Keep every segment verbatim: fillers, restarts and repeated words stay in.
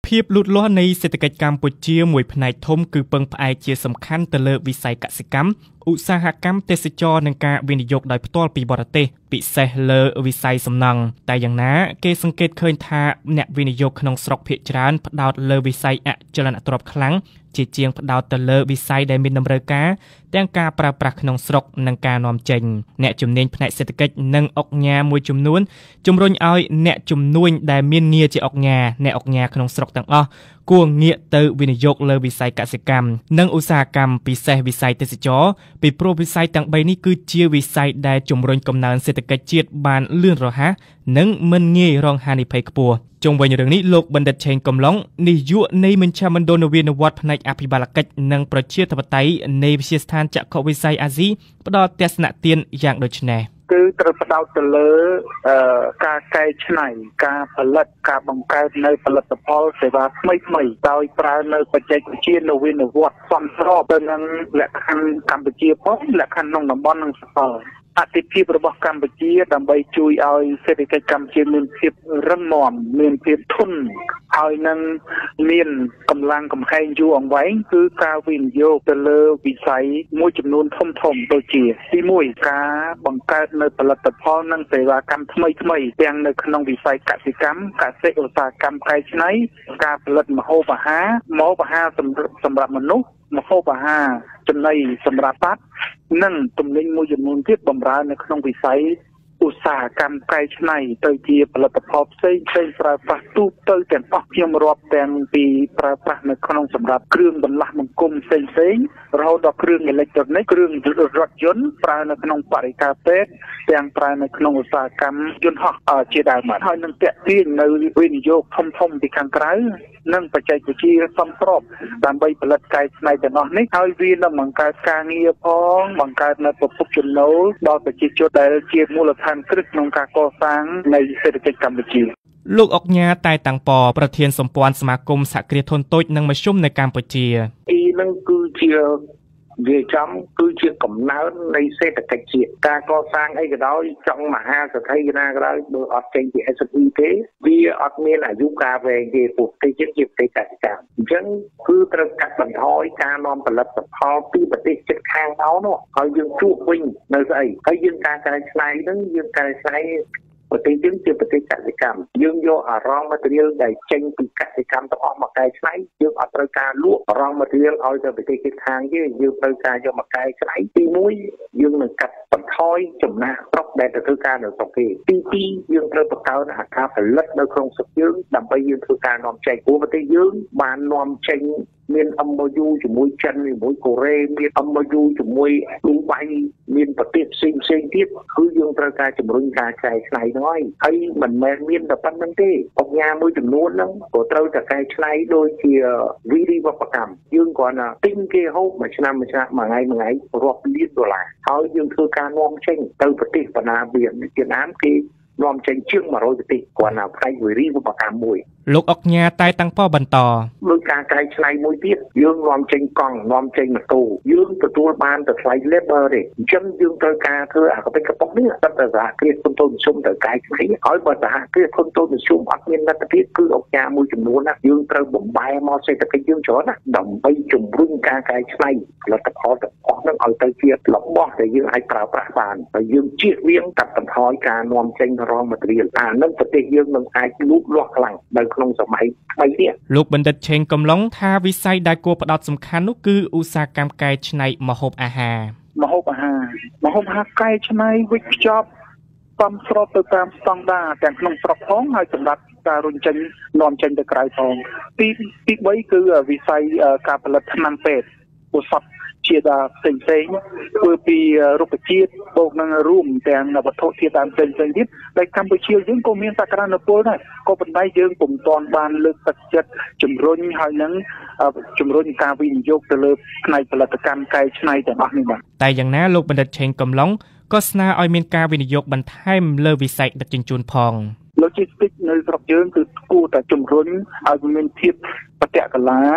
ភាពលូតលាស់នៃសេដ្ឋកិច្ចកម្ពុជាមួយផ្នែកធំគឺពឹងផ្អែកជាសំខាន់ទៅលើវិស័យកសិកម្មឧស្សាហកម្មទេសចរណ៍និងការវិនិយោគដោយផ្ទាល់ពីបរទេសពិសេសលើវិស័យសំណង់តែយ៉ាងណាគេសង្កេតឃើញថាអ្នកវិនិយោគក្នុងស្រុកភាគច្រើនផ្ដោតលើវិស័យអចលនទ្រព្យខ្លាំងជាជាងផ្ដោតទៅលើវិស័យដែលមានតម្រូវការទាំងការប្រើប្រាស់ក្នុងស្រុកនិងការនាំចេញអ្នកជំនាញផ្នែកសេដ្ឋកិច្ចនិងអុកញ៉ាមួយចំនួនជំរុញឲ្យអ្នកជំនួញដែលមានងារជាអុកញ៉ាអ្នកអុកញ៉ាក្នុងស្រុកទាំងអស់គួរងាកទៅវិនិយោគលើវិស័យកសិកម្មនិងឧស្សាហកម្មពិសេសវិស័យទេសចរណ៍ពីព្រោះវិស័យទាំងបីនេះគឺជាវិស័យដែលជំរុញកំណើនសេដ្ឋកិច្ចជាតិបានលឿនរហ័សនិងមិនងាយរងហានិភ័យខ្ពស់ជុំវិញរឿងនេះលោកបណ្ឌិតឆេងកំឡុងនាយកនៃមជ្ឈមណ្ឌលនវានុវត្តផ្នែកអភិបាលកិច្ចនិងប្រជាធិបតេយ្យនៃវិទ្យាស្ថានចក្ខុវិស័យអាស៊ីផ្ដល់ទស្សនៈទានយ៉ាងដូចនេះគឺត្រូវផ្ដោតទៅលើការកែច្នៃការផលិតការបង្កើតនៅផលិតផលសេវាថ្មីថ្មីដោយប្រើនៅបច្ចេកវិទ្យានវានុវត្តន៍សមស្របទៅនឹងលក្ខខណ្ឌកម្ពុជាផងលក្ខខណ្ឌក្នុងតំបន់និងសកលអតិភិបរបស់កម្ពុជាដើម្បីជួយឲ្យសេដ្ឋកិច្ចកម្ពុជាមានភាពរឹងមាំមានភាពធន់ហើយនឹងមានកម្លាំងកំហែងយូរអង្វែងគឺការវិនិយោគទៅលើវិស័យមួយចំនួនធំធំដូចជាទីមួយការបង្កើតនៅផលិតផលនិងសេវាកម្មថ្មីថ្មីទាំងនៅក្នុងវិស័យកសិកម្មកសិឧស្សាហកម្មកែច្នៃការផលិតម្ហូបអាហារម្ហូបអាហារសម្រាប់មនុស្សម្ហូបអាហារចំណីសម្រាប់សត្វនិងទំនិញមួយចំនួនទៀតបម្រើនៅក្នុងវិស័យឧស្សាហកម្មកែច្នៃទៅជាផលិតផលផ្សេងផ្សេងប្រើប្រាស់ទូទៅទាំងអស់ខ្ញុំរាប់ទាំងពីប្រើប្រាស់នៅក្នុងសម្រាប់គ្រឿងបន្លាស់បង្គំផ្សេងផ្សេងរហូតដល់គ្រឿងអេឡិចត្រូនិកគ្រឿងរថយន្តប្រើនៅក្នុងបរិការពេទ្យទាំងប្រើនៅក្នុងឧស្សាហកម្មយន្តហោះជាដើមហើយនឹងតាក់ទាញនៅវិនិយោគធំធំពីខាងក្រៅនិងបច្ចេកវិទ្យាសមស្របដើម្បីផលិតកែច្នៃទាំងអស់នេះហើយវានឹងបង្កើតការងារផងបង្កើតនៅប្រភពចំណូលដល់ប្រជាជនដែលជាមូលដ្ឋានគ្រឹះក្នុងការកសាងនៃសេដ្ឋកិច្ចកម្ពុជាលោកអុកញ៉ាតែតាំងពប្រធានសម្ព័ន្ធសមាគមសហគ្រាសធុនតូចនិងមធ្យមនៅកម្ពុជាអ៊ីនឹងគឺជាវាចំគឺជាកំណើននៃសេដ្ឋកិច្ចជាតិការកសាងអីក៏ដោយចង់មហាសទ្ធិណាក៏ដោយបើអត់ចេញពី เอส เอ็ม อี ទេវាអត់មានអាយុកាលវែងទេពួកប្រទេសជាតិជាប្រទេសកសិកម្មអញ្ចឹងគឺត្រូវកាត់បន្ថយការនាំផលិតផលពីប្រទេសជិតខាងមកនោះហើយយើងជួបវិញនៅស្អីហើយយើងការកែច្នៃហ្នឹងយើងកែច្នៃប្រទេសយើងជាប្រទេសកសិកម្មយើងយកអារម្មណ៍ material ដែលចេញពីកសិកម្មទាំងអស់មកកែច្នៃយើងអត់ត្រូវការលក់អារម្មណ៍ material ឲ្យទៅប្រទេសជិតខាងទេយើងត្រូវការយកមកកែច្នៃទីមួយយើងនឹងកាត់បន្ថយចំណាកស្រុកដែលទៅធ្វើការនៅស្រុកគេទីពីរយើងត្រូវបង្កើនអាការផលិតនៅក្នុងស្រុកយើងដើម្បីយើងធ្វើការនាំចេញព្រោះប្រទេសយើងបាននាំចេញមាន เอ็ม โอ ยู ជាមួយចិនជាមួយកូរ៉េមាន เอ็ม โอ ยู ជាមួយឌូបៃមានប្រទេសផ្សេងផ្សេងទៀតគឺយើងត្រូវការជំរុញការកែច្នៃហ្នឹងហើយហើយមិនមែនមានតែប៉ុណ្្នឹងទេអុកញ៉ាមួយចំនួនហ្នឹងក៏ត្រូវតែកែច្នៃដូចជាវិរិយវប្បកម្មយើងគ្រាន់តែទិញគេហូបមួយឆ្នាំមួយឆ្នាំមួយថ្ងៃមួយថ្ងៃរាប់លានដុល្លារហើយយើងធ្វើការនាំចេញទៅប្រទេសបណ្ណាវៀតណាមគេនាំចេញជាងone hundredប្រទេសគ្រាន់តែផ្នែកវិរិយវប្បកម្មមួយលោកអុកញ៉ាតែតាំងពបន្តដោយការកែច្នៃមួយទៀតយើងនាំចេញកង់នាំចេញម៉ូតូយើងទទួលបានតែថ្លៃ labor ទេអញ្ចឹងយើងត្រូវការធ្វើអាកបិកកប៉ុកនេះតែតែសហគ្រាសធុនតូចមធ្យមត្រូវកែច្នៃហើយបើសហគ្រាសធុនតូចមធ្យមអត់មានលទ្ធភាពគឺអុកញ៉ាមួយចំនួនណាយើងត្រូវបំបែមកសេដ្ឋកិច្ចយើងច្រើនណាដើម្បីជំរុញការកែច្នៃផលិតផលទាំងអស់ហ្នឹងឲ្យទៅជារបស់ដែលយើងអាចប្រើប្រាស់បានហើយយើងជៀសវាងកាត់បន្ថយការនាំចេញraw material អានឹងប្រទេសយើងនឹងអាចលូតលាស់ខ្លាំងនៅក្នុងសម័យថ្មីនេះលោកបណ្ឌិតឆេងកំឡុងថាវិស័យដែលគួរផ្ដោតសំខាន់នោះគឺឧស្សាហកម្មកែច្នៃម្ហូបអាហារម្ហូបអាហារម្ហូបអាហារកែច្នៃវិចខ្ចប់តាមស្របទៅតាមស្តង់ដារទាំងក្នុងស្រុកផងហើយសម្រាប់ការរុញចេញនាំចេញទៅក្រៅផងទីទីបីគឺវិស័យការផលិតថ្នាំពេទ្យឧស្សាហកម្មជាដើមផ្សេងផ្សេងធ្វើពីរុក្ខជាតិបូកនឹងរួមទាំងវត្ថុធាតុដើមផ្សេងផ្សេងទៀតដែលកម្ពុជាយើងក៏មានសក្តានុពលដែរក៏ប៉ុន្តែយើងពុំទាន់បានលើកទឹកចិត្តជំរុញហើយនឹងជំរុញការវិនិយោគទៅលើផ្នែកផលិតកម្មកែច្នៃទាំងអស់នេះបាទតែយ៉ាងណាលោកបណ្ឌិតឆេងកំឡុងក៏ស្នើឲ្យមានការវិនិយោគបន្ថែមលើវិស័យដឹកជញ្ជូនផង Logistics នៅស្រុកយើងគឺគួរតែជំរុញឲ្យមានភាពបដិកលា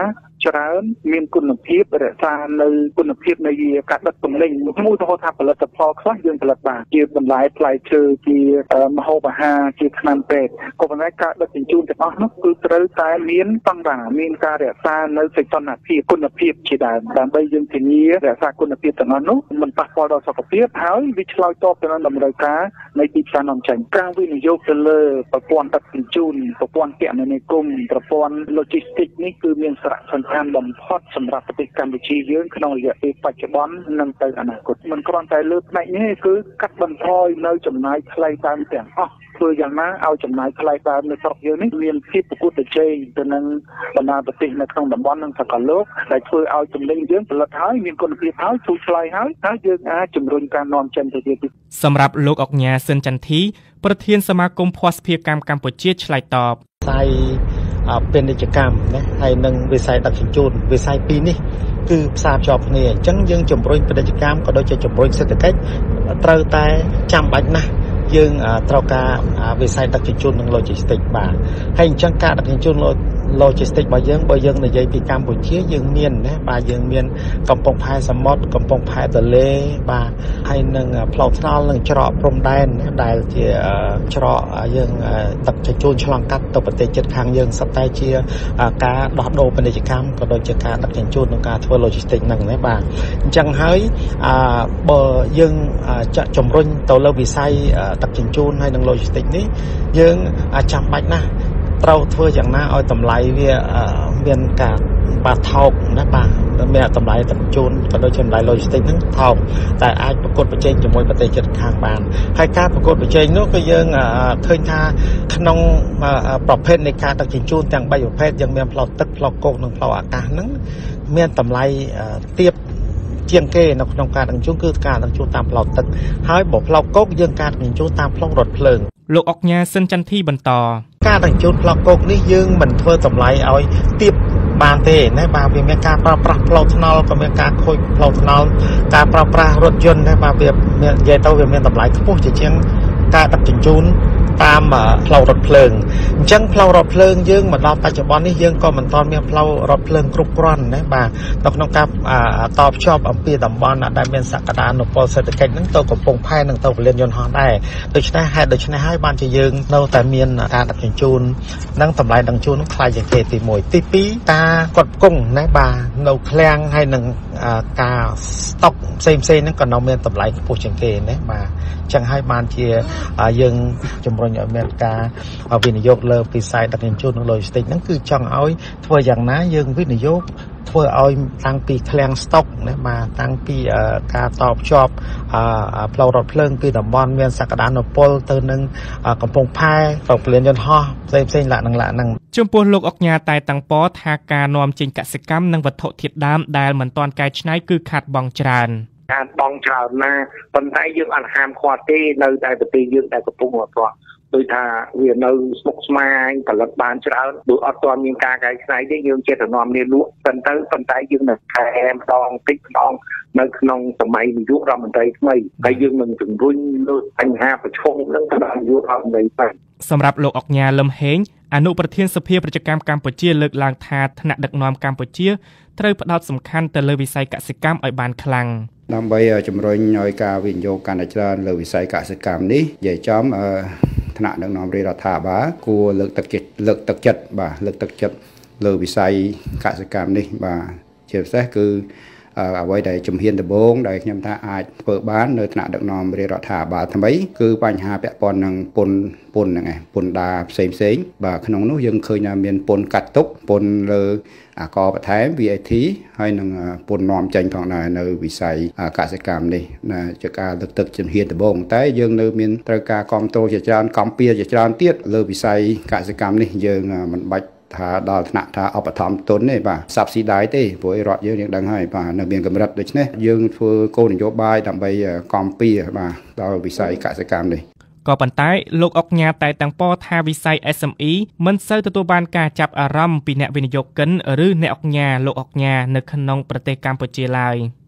ច្រើនមានគុណភាពរក្សានៅគុណភាពនៃការដឹកទំនិញមួយទៅថាផលិតផលខ្លះយើងផលិតបានជាបន្លែផ្លែឈើជាម្ហូបអាហារជាថ្នាំពេទ្យក៏ប៉ុន្តែការដឹកជញ្ជូនទាំងអស់នោះគឺត្រូវតែមានស្តង់ដារមានការរក្សានៅសីតុណ្ហភាពគុណភាពជាដើមដើម្បីយើងធានារក្សាគុណភាពទាំងអស់នោះមិនប៉ះពាល់ដល់សុខភាពហើយវាឆ្លើយតបទៅនឹងតម្រូវការនៃទីផ្សារនាំចេញការវិនិយោគទៅលើប្រព័ន្ធដឹកជញ្ជូនប្រព័ន្ធគមនាគមន៍ប្រព័ន្ធ logistics នេះគឺមានសារៈសំខាន់បំផុតសម្រាប់ប្រទេសកម្ពុជាយើងក្នុងរយៈពេលបច្ចុប្បន្ននិងទៅអនាគតមិនគ្រាន់តែលើផ្នែកនេះគឺកាត់បន្ថយនៅចំណាយថ្លៃដើមទាំងអស់ធ្វើយ៉ាងណាឲ្យចំណាយថ្លៃដើមនៅស្រុកយើងនេះមានភាពប្រកួតប្រជែងទៅនឹងបណ្ដាប្រទេសនៅក្នុងតំបន់និងសកលលោកដែលធ្វើឲ្យទំនិញយើងផលិតហើយមានគុណភាពហើយធូរថ្លៃហើយហើយយើងអាចជំរុញការនាំចេញទៅទៀតសម្រាប់លោកអុកញ៉ាស៊ិនចន្ទធីប្រធានសមាគមភស្តុភារកម្មកម្ពុជាឆ្លើយតបវិស័យពាណិជ្ជកម្មណាហើយនិងវិស័យដឹកជញ្ជូនវិស័យពីរនេះគឺផ្សារភ្ជាប់គ្នាអញ្ចឹងយើងជំរុញពាណិជ្ជកម្មក៏ដូចជាជំរុញសេដ្ឋកិច្ចត្រូវតែចាំបាច់ណាស់យើងត្រូវការវិស័យដឹកជញ្ជូននិង logistics បាទហើយអញ្ចឹងការដឹកជញ្ជូន logistics របស់យើងបើយើងនិយាយពីកម្ពុជាយើងមានណាបាទយើងមានកំពង់ផែសមុទ្រកំពង់ផែទន្លេបាទហើយនឹងផ្លូវថ្នល់និងច្រកព្រំដែនដែលជាច្រកយើងដឹកជញ្ជូនឆ្លងកាត់ទៅប្រទេសជិតខាងយើងសុទ្ធតែជាការដោះដូរពាណិជ្ជកម្មក៏ដូចជាការដឹកជញ្ជូននិងការធ្វើ logistics ហ្នឹងណាបាទអញ្ចឹងហើយបើយើងចាក់ជំរុញទៅលើវិស័យដឹកជញ្ជូនហើយនិង logistics នេះយើងចាំបាច់ណាស់ត្រូវធ្វើយ៉ាងណាឲ្យតម្លៃវាមានការបាទថោកណាបាទមានតម្លៃដឹកជញ្ជូនក៏ដូចជាតម្លៃ logistics ហ្នឹងថោកតែអាចប្រកួតប្រជែងជាមួយប្រទេសជិតខាងបានហើយការប្រកួតប្រជែងនោះគឺយើងឃើញថាក្នុងប្រភេទនៃការដឹកជញ្ជូនទាំងបីប្រភេទយើងមានផ្លូវទឹកផ្លូវគោកនិងផ្លូវអាកាសហ្នឹងមានតម្លៃទាបជាងគេនៅក្នុងការដឹកជញ្ជូនគឺការដឹកជញ្ជូនតាមផ្លូវទឹកហើយបើផ្លូវគោកយើងការដឹកជញ្ជូនតាមផ្លូវរថភ្លើងលោកអុកញ៉ាស៊ិនចន្ទធីបន្តការដឹកជញ្ជូនផ្លូវគោកនេះយើងមិនធ្វើតម្លៃឲ្យទាបបានទេណាបាទវាមានការប្រើប្រាស់ផ្លូវថ្នល់ក៏មានការខូចផ្លូវថ្នល់ការប្រើប្រាស់រថយន្តណាបាទវាមាននិយាយទៅវាមានតម្លៃខ្ពស់ជាជាងការដឹកជញ្ជូនតាមផ្លូវរថភ្លើងអញ្ចឹងផ្លូវរថភ្លើងយើងមកដល់បច្ចុប្បន្ននេះយើងក៏មិនទាន់មានផ្លូវរថភ្លើងគ្រប់គ្រាន់ណាបាទនៅក្នុងការតបភ្ជាប់អំពីតំបន់ដែលមានសក្តានុពលសេដ្ឋកិច្ចហ្នឹងទៅកំពង់ផែនិងទៅពលានយន្តហោះដែរដូច្នេះហេតុដូច្នេះហើយបានជាយើងនៅតែមានការដឹកជញ្ជូននិងតម្លៃដឹកជញ្ជូនខ្លាំងជាងគេទីមួយទីពីរការគ្រប់គង់ណាបាទនៅឃ្លាំងហើយនឹងការស្តុកផ្សេងផ្សេងហ្នឹងក៏នៅមានតម្លៃខ្ពស់ជាងគេណាបាទអញ្ចឹងហើយបានជាយើងជំរុញឲ្យមានការវិនិយោគលើវិស័យដឹកជញ្ជូននិង logistics ហ្នឹងគឺចង់ឲ្យធ្វើយ៉ាងណាយើងវិនិយោគធ្វើឲ្យតាំងពីឃ្លាំងស្តុកណាបាទតាំងពីការតភ្ជាប់ផ្លូវរថភ្លើងពីតំបន់មានសក្តានុពលទៅនឹងកំពង់ផែទៅពលានយន្តហោះផ្សេងផ្សេងលក្ខណៈហ្នឹងចំពោះលោកអុកញ៉ាតែតាំងពថាការនាំចេញកសិកម្មនិងវត្ថុធាតុដើមដែលមិនទាន់កែច្នៃគឺខាតបង់ច្រើនការបងច្រើនណាប៉ុន្តែយើងអត់ហាមឃាត់ទេនៅតែប្រទេសយើងដែលកំពុងរត់ដោយថាវានៅស្មុគស្មាញផលិតបានច្រើនដូចអត់ទាន់មានការកែច្នៃទេយើងចេះតែនាំគ្នាលក់ទៅទៅប៉ុន្តែយើងនៅខែម្ដងតិចម្ដងនៅក្នុងសម័យនាយករដ្ឋមន្ត្រីថ្មីហើយយើងនឹងជំរុញលើបញ្ហាប្រឈមនឹងទៅដល់នាយករដ្ឋមន្ត្រីថ្មីសម្រាប់លោកអុកញ៉ាលឹមហេងអនុប្រធានសភាប្រជាកម្មកម្ពុជាលើកឡើងថាថ្នាក់ដឹកនាំកម្ពុជាត្រូវផ្ដោតសំខាន់ទៅលើវិស័យកសិកម្មឲ្យបានខ្លាំងដើម្បីជំរុញឲ្យការវិនិយោគកាន់តែច្រើនលើវិស័យកសិកម្មនេះនិយាយចំថ្នាក់ដឹកនាំរាជរដ្ឋាភិបាលគួរលើកទឹកចិត្តលើកទឹកចិត្តបាទលើកទឹកចិត្តលើវិស័យកសិកម្មនេះបាទជាពិសេសគឺអ្វីដែលជំហានដំបូងដែលខ្ញុំថាអាចធ្វើបាននៅថ្នាក់ដឹកនាំរាជរដ្ឋាភិបាលថ្មីគឺបញ្ហាពាក់ព័ន្ធនឹងពន្ធពន្ធហ្នឹងឯងពន្ធដារផ្សេងផ្សេងបាទក្នុងនោះយើងឃើញថាមានពន្ធកាត់ទុកពន្ធលើអាករបន្ថែម V A T ហើយនឹងពន្ធនាំចេញផងដែរនៅវិស័យកសិកម្មនេះណាជាការលើកទឹកជំហានដំបូងតែយើងនៅមានត្រូវការគ្រប់គ្រងជាច្រើនកម្ពុជាជាច្រើនទៀតលើវិស័យកសិកម្មនេះយើងមិនបាច់ថាដល់ថ្នាក់ថាឧបត្ថម្ភទុនទេបាទ subsidy ទេព្រោះរដ្ឋយើងយើងដឹងហើយបាទនៅមានកម្រិតដូច្នេះយើងធ្វើគោលនយោបាយដើម្បីគាំពារបាទដល់វិស័យកសិកម្មនេះក៏ប៉ុន្តែលោកអុកញ៉ាតែតាំងពថាវិស័យ S M E មិនសូវទទួលបានការចាប់អារម្មណ៍ពីអ្នកវិនិយោគិនឬអ្នកអុកញ៉ាលោកអុកញ៉ានៅក្នុងប្រទេសកម្ពុជាឡើយ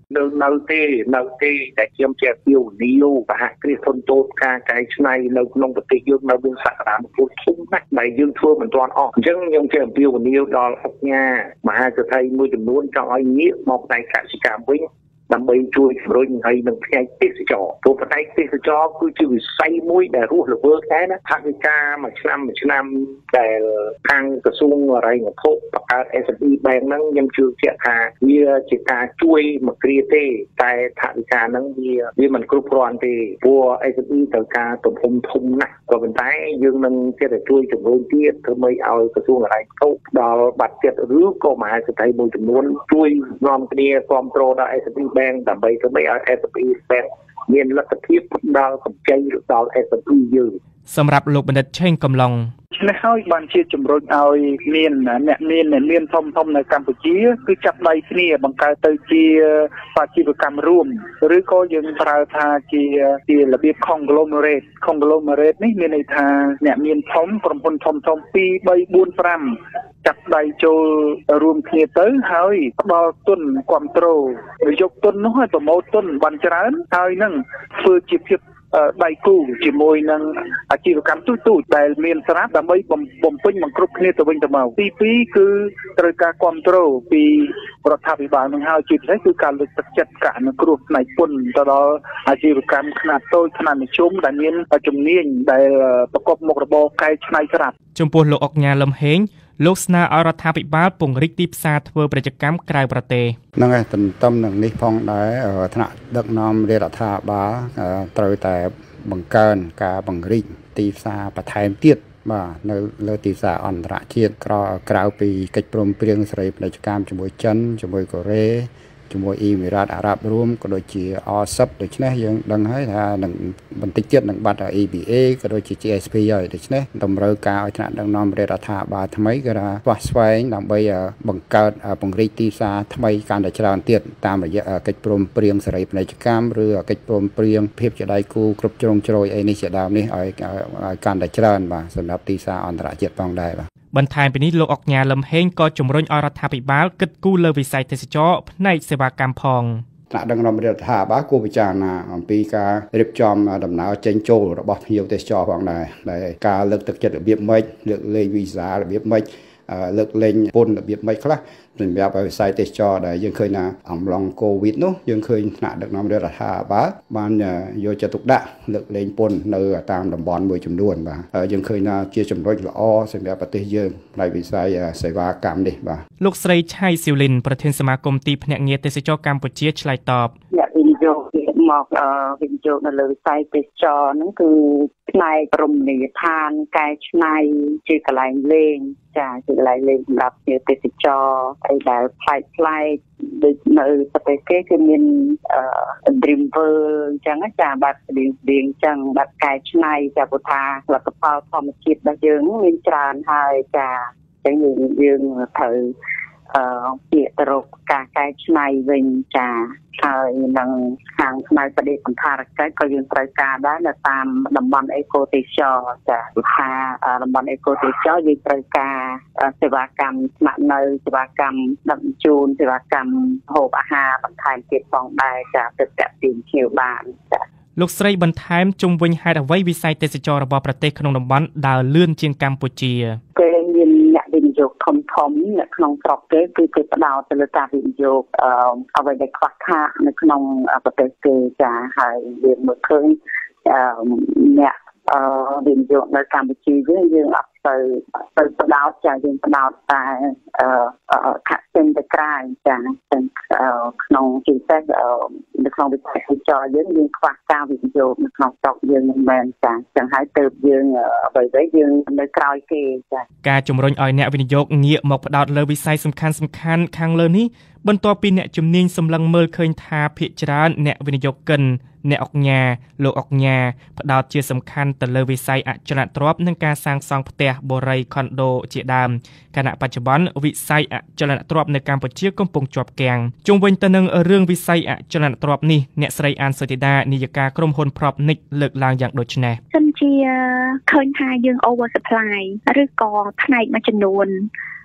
នៅនៅទេនៅទេតែខ្ញុំជាពីវនីយសហគ្រាសធុនតូចការកែច្នៃនៅក្នុងប្រទេសយើងនៅមានសក្តានុពលធំណាស់ដែលយើងធ្វើមិនទាន់អស់អញ្ចឹងខ្ញុំជាពីវនីយដល់អង្គការមហាសេដ្ឋីមួយចំនួនចង់ឲ្យងាកមកផ្នែកកសិកម្មវិញដើម្បីជួយជំរុញឲ្យនឹងផ្នែកទេសចរព្រោះផ្នែកទេសចរគឺជាវិស័យមួយដែលរស់រវើកដែរណាថវិកាមួយឆ្នាំមួយឆ្នាំដែលខាងក្រសួងហិរញ្ញវត្ថុបង្កើត เอส เอ็ม อี Bank ហ្នឹងខ្ញុំជឿជាក់ថាវាជាការជួយមួយគ្រាទេតែថវិកាហ្នឹងវាវាមិនគ្រប់គ្រាន់ទេព្រោះ เอส เอ็ม อี ត្រូវការទំហំធំណាស់ក៏ប៉ុន្តែយើងនឹងចេះតែជួយជំរុញទៀតធ្វើម៉េចឲ្យក្រសួងហិរញ្ញវត្ថុដល់បាត់ចិត្តឬក៏មហាសេដ្ឋីមួយចំនួនជួយនាំគ្នាគ្រប់គ្រងដល់ เอส เอ็ม อี Bank ដើម្បីធ្វើឲ្យ เอส เอ็ม อี Bank មានលទ្ធភាពដល់កម្ចីដល់ เอส เอ็ม อี យើងសម្រាប់លោកបណ្ឌិតឆេងកំឡុងឆ្នេះហើយបានជាជំរុញឲ្យមានអ្នកមានអ្នកមានធំធំនៅកម្ពុជាគឺចាប់ដៃគ្នាបង្កើតទៅជាអាជីវកម្មរួមឬក៏យើងប្រើថាជាជារបៀប conglomerate conglomerate នេះមានន័យថាអ្នកមានធំក្រុមហ៊ុនធំធំពីរ បី បួន ប្រាំចាប់ដៃចូលរួមគ្នាទៅហើយផ្ដល់ទុនគ្រប់គ្រងយកទុននោះឲ្យប្រមូលទុនបានច្រើនហើយនឹងធ្វើជាភាពដៃគូជាមួយនឹងអាជីវកម្មទូទៅដែលមានស្រាប់ដើម្បីបំពេញបង្គ្រប់គ្នាទៅវិញទៅមកទីពីរគឺត្រូវការគ្រប់គ្រងពីរដ្ឋាភិបាលនឹងហើយជាពិសេសគឺការលើកទឹកចិត្តការអនុគ្រោះផ្នែកពន្ធទៅដល់អាជីវកម្មខ្នាតតូចខ្នាតមធ្យមដែលមានជំនាញដែលប្រកបមុខរបរកែច្នៃស្រាប់ចំពោះលោកអុកញ៉ាលឹមហេងលោកស្នើឲ្យរដ្ឋាភិបាលពង្រីកទីផ្សារធ្វើពាណិជ្ជកម្មក្រៅប្រទេសហ្នឹងហើយទន្ទឹមនឹងនេះផងដែរថ្នាក់ដឹកនាំរាជរដ្ឋាភិបាលត្រូវតែបង្កើនការបង្រីកទីផ្សារបន្ថែមទៀតបាទនៅលើទីផ្សារអន្តរជាតិក្រៅក្រៅពីកិច្ចព្រមព្រៀងសេរីពាណិជ្ជកម្មជាមួយចិនជាមួយកូរ៉េជាមួយអ៊ីមីរ៉ាតអារ៉ាប់រួមក៏ដូចជា អ เอส ដូច្នេះយើងដឹងហើយថានឹងបន្តិចទៀតនឹងបាត់ អេ ប៊ី เอ ក៏ដូចជា จี เอส พี ហើយដូច្នេះតម្រូវការឲ្យថ្នាក់ដឹកនាំរាជរដ្ឋាភិបាលថ្មីគឺថាស្វះស្វែងដើម្បីបង្កើតពង្រីកទីផ្សារថ្មីកាន់តែច្រើនទៀតតាមរយៈកិច្ចព្រមព្រៀងសេរីពាណិជ្ជកម្មឬកិច្ចព្រមព្រៀងភាពជាដៃគូគ្រប់ជ្រុងជ្រោយអីនេះជាដើមនេះឲ្យឲ្យកាន់តែច្រើនបាទសម្រាប់ទីផ្សារអន្តរជាតិផងដែរបាទបន្ថែមពីនេះលោកអុកញ៉ាលឹមហេងក៏ជំរុញឲ្យរដ្ឋាភិបាលគិតគូរលើវិស័យទេសចរផ្នែកសេវាកម្មផងថ្នាក់ដឹកនាំរដ្ឋាភិបាលគួរពិចារណាអំពីការរៀបចំដំណើរចេញចូលរបស់ភ្ញៀវទេសចរផងដែរដែលការលើកទឹកចិត្តរបៀបម៉េចលើកលែងវីសារបៀបម៉េចលើកលែងពន្ធរបៀបម៉េចខ្លះសម្រាប់វិស័យទេសចរដែលយើងឃើញថាអំឡុងកូវីដនោះយើងឃើញថ្នាក់ដឹកនាំរដ្ឋាភិបាលបានយកចិត្តទុកដាក់លើកលែងពន្ធនៅតាមតំបន់មួយចំនួនបាទហើយយើងឃើញថាជាចំណុចល្អសម្រាប់ប្រទេសយើងផ្នែកវិស័យសេវាកម្មនេះបាទលោកស្រីឆៃស៊ីវលីនប្រធានសមាគមទីភ្នាក់ងារទេសចរកម្ពុជាឆ្លើយតបអ្នកវិនិយោគមកវិនិយោគនៅលើវិស័យទេសចរហ្នឹងគឺផ្នែករមណីយដ្ឋានកែច្នៃជាកន្លែងលេងចាជាកន្លែងលេងសម្រាប់ភ្ញៀវទេសចរអីដែលផ្លែកផ្លែកដូចនៅប្រទេសគេគឺមានអឺ Dream World អញ្ចឹងចាបាត់ស្តៀងស្តៀងអញ្ចឹងបាត់កែច្នៃចាពុថាផលិតផលធម្មជាតិរបស់យើងមានច្រើនហើយចាអញ្ចឹងយើងយើងត្រូវអឺពាក្យទៅរកការកែច្នៃវិញចាហើយនឹងខាងផ្នែកបដិសណ្ឋារកិច្ចក៏យើងត្រូវការដែរនៅតាមតំបន់អេកូទេសចរចាថាតំបន់អេកូទេសចរយើងត្រូវការសេវាកម្មស្នាក់នៅសេវាកម្មដឹកជញ្ជូនសេវាកម្មហូបអាហារបន្ថែមទៀតផងដែរចាទៅតាក់ទាញភ្ញៀវបានចាលោកស្រីបន្ថែមជុំវិញហេតុអ្វីវិស័យទេសចររបស់ប្រទេសក្នុងតំបន់ដើរលឿនជាងកម្ពុជាគេមានអ្នកវិនិយោគធំធំនៅក្នុងស្រុកគេគឺគេផ្ដោតទៅលើការវិនិយោគអឺអ្វីដែលខ្វះខាតនៅក្នុងប្រទេសគេចាហើយយើងមើលឃើញអឺអ្នកអឺវិនិយោគនៅកម្ពុជាយើងយើងអត់ទៅទៅផ្ដោតចាយើងផ្ដោតតែអឺខាក់ចេញទៅក្រៅចាក្នុងជាពិសេសនៅក្នុងវិស័យទេសចរយើងយើងខ្វះការវិនិយោគនៅក្នុងស្រុកយើងមិនមែនចាចឹងហើយទើបយើងអ្វីៗយើងនៅក្រោយគេចាការជំរុញឲ្យអ្នកវិនិយោគងាកមកផ្ដោតលើវិស័យសំខាន់សំខាន់ខាងលើនេះបន្ទាប់ពីអ្នកជំនាញសម្លឹងមើលឃើញថាភាគច្រើនអ្នកវិនិយោគិនអ្នកអុកញ៉ាលោកអុកញ៉ាផ្ដោតជាសំខាន់ទៅលើវិស័យអចលនទ្រព្យនិងការសាងសង់ផ្ទះបូរីខុនដូជាដើមខណៈបច្ចុប្បន្នវិស័យអចលនទ្រព្យនៅកម្ពុជាកំពុងជាប់គាំងជុំវិញទៅនឹងរឿងវិស័យអចលនទ្រព្យនេះអ្នកស្រីអានសុធីតានាយិកាក្រុមហ៊ុន Propnic លើកឡើងយ៉ាងដូចនេះសិនជាឃើញថាយើង over supply ឬក៏ផ្នែកមួយចំនួន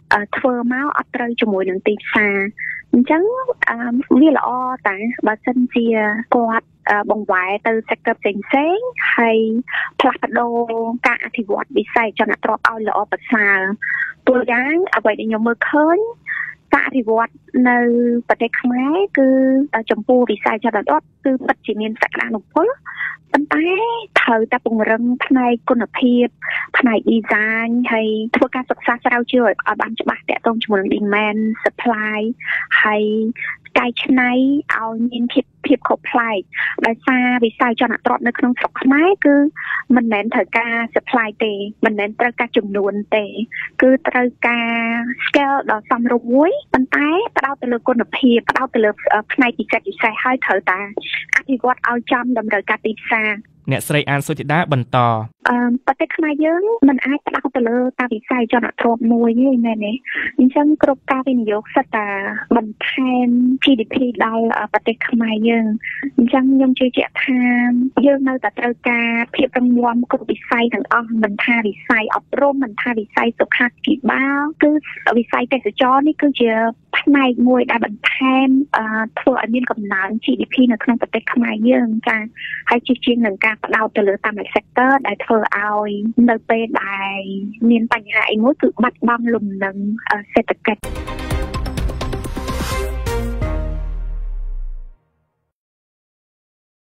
ធ្វើមកអត់ត្រូវជាមួយនឹងទីផ្សារអញ្ចឹងវាល្អតែបើសិនជាគាត់បង្វែរទៅ sector ផ្សេងផ្សេងហើយផ្លាស់ប្ដូរការអភិវឌ្ឍវិស័យចលនាទ្រព្យឲ្យល្អប្រសើរตัวយ៉ាងអ្វីដែលខ្ញុំមើលឃើញការអភិវឌ្ឍនៅប្រទេសខ្មែរគឺចំពោះវិស័យចលនាទ្រព្យគឺពិតជាមានសក្តានុពលប៉ុន្តែត្រូវតែពង្រឹងផ្នែកគុណភាពផ្នែក design ហើយធ្វើការសិក្សាស្រាវជ្រាវឲ្យបានច្បាស់ទាក់ទងជាមួយនឹង demand supply ហើយកែច្នៃឲ្យមានភាពភាពខុសប្លែកដោយសារវិស័យចលនាទ្រព្យនៅក្នុងស្រុកខ្មែរគឺមិនមែនត្រូវការ supply ទេមិនមែនត្រូវការចំនួនទេគឺត្រូវការ scale ដ៏សមរម្យមួយប៉ុន្តែផ្ដោតទៅលើគុណភាពផ្ដោតទៅលើផ្នែកពិសេសពិសេសហើយត្រូវតែអភិវឌ្ឍឲ្យចំតម្រូវការទីផ្សារអ្នកស្រីអានសុធិតាបន្តអឺប្រទេសខ្មែរយើងមិនអាចផ្ដោតទៅលើតាវិស័យចលនាទ្រព្យមួយទេមែនទេអញ្ចឹងគ្រប់ការវិនិយោគសិតតាបន្ថែម G D P ដល់ប្រទេសខ្មែរយើងអញ្ចឹងខ្ញុំជឿជាក់ថាយើងនៅតែត្រូវការភាពរឹងមាំគ្រប់វិស័យទាំងអស់មិនថាវិស័យអប់រំមិនថាវិស័យសុខាភិបាលគឺវិស័យទេសចរនេះគឺជាផ្នែកមួយដែលបន្ថែមធ្វើឲ្យមានកំណើន G D P នៅក្នុងប្រទេសខ្មែរយើងចា៎ហើយជាជាងនឹងការផ្ដោតទៅលើតាម sector ដែលធ្វើឲ្យនៅពេលដែលមានបញ្ហាអីមួយគឺបាត់បង់លំនឹងសេដ្ឋកិច្ច